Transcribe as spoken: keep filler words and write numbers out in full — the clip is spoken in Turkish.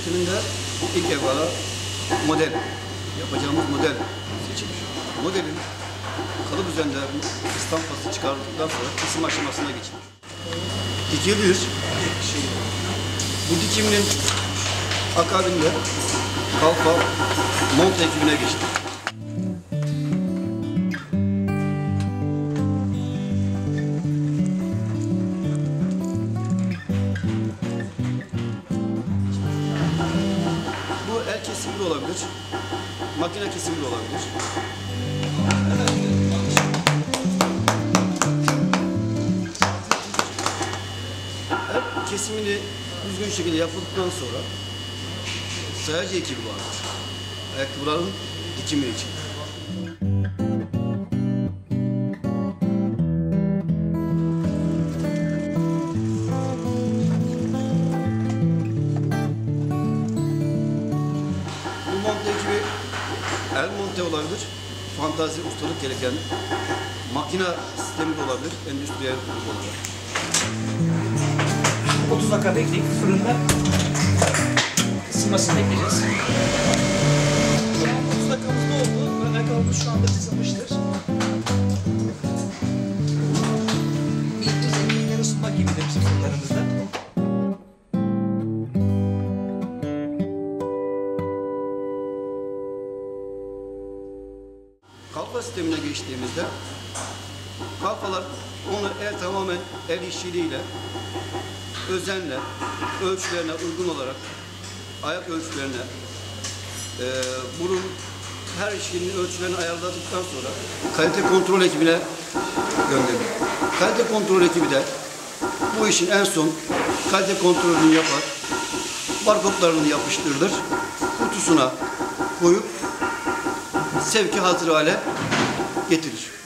sisteminde ilk evvela model, yapacağımız model seçilir. Modelin kalıp üzerinde istampası çıkardıktan sonra kesim aşamasına geçilir. Dikilir. Bu dikiminin akabinde kalfa monte ekibine geçti. Bu el kesimi de olabilir, makine kesimi de olabilir. El kesimini düzgün şekilde yapıldıktan sonra sayacı ekibi vardır. Ayakkabıların dikimi için. Bu monte ekibi el monte olabilir, fantazi, ustalık gereken makine sistemi de olabilir, endüstriyel olarak. otuz dakika bekleyip fırında ısınmasını bekleyeceğiz. otuz dakikamız doldu. Ön ayakkabımız şu anda ısınmıştır. Bir zeminleri ısınmak gibidir bizim fırınlarımızda. Kalfa sistemine geçtiğimizde kalfalar onu el tamamen el işçiliğiyle özenle, ölçülerine uygun olarak ayak ölçülerine, e, burun her işinin ölçülerini ayarladıktan sonra kalite kontrol ekibine gönderilir. Kalite kontrol ekibi de bu işin en son kalite kontrolünü yapar, barkodlarını yapıştırılır, kutusuna koyup sevki hazır hale getirir.